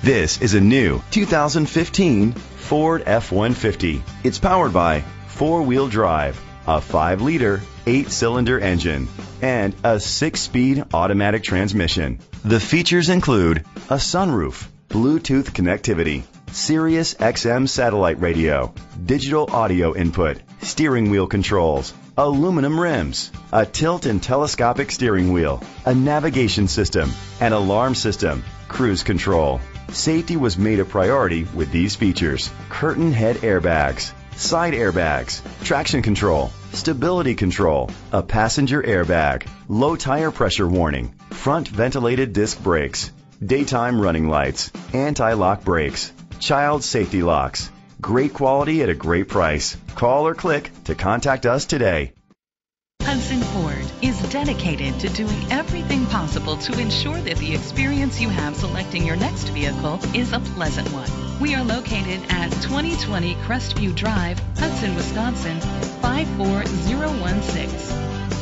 This is a new 2015 Ford F-150. It's powered by four-wheel drive, a 5-liter, 8-cylinder engine, and a 6-speed automatic transmission. The features include a sunroof, Bluetooth connectivity, Sirius XM satellite radio, digital audio input, steering wheel controls, aluminum rims, a tilt and telescopic steering wheel, a navigation system, an alarm system, cruise control. Safety was made a priority with these features: curtain head airbags, side airbags, traction control, stability control, a passenger airbag, low tire pressure warning, front ventilated disc brakes, daytime running lights, anti-lock brakes, child safety locks. Great quality at a great price. Call or click to contact us today. Hudson Ford is dedicated to doing everything possible to ensure that the experience you have selecting your next vehicle is a pleasant one. We are located at 2020 Crestview Drive, Hudson, Wisconsin, 54016.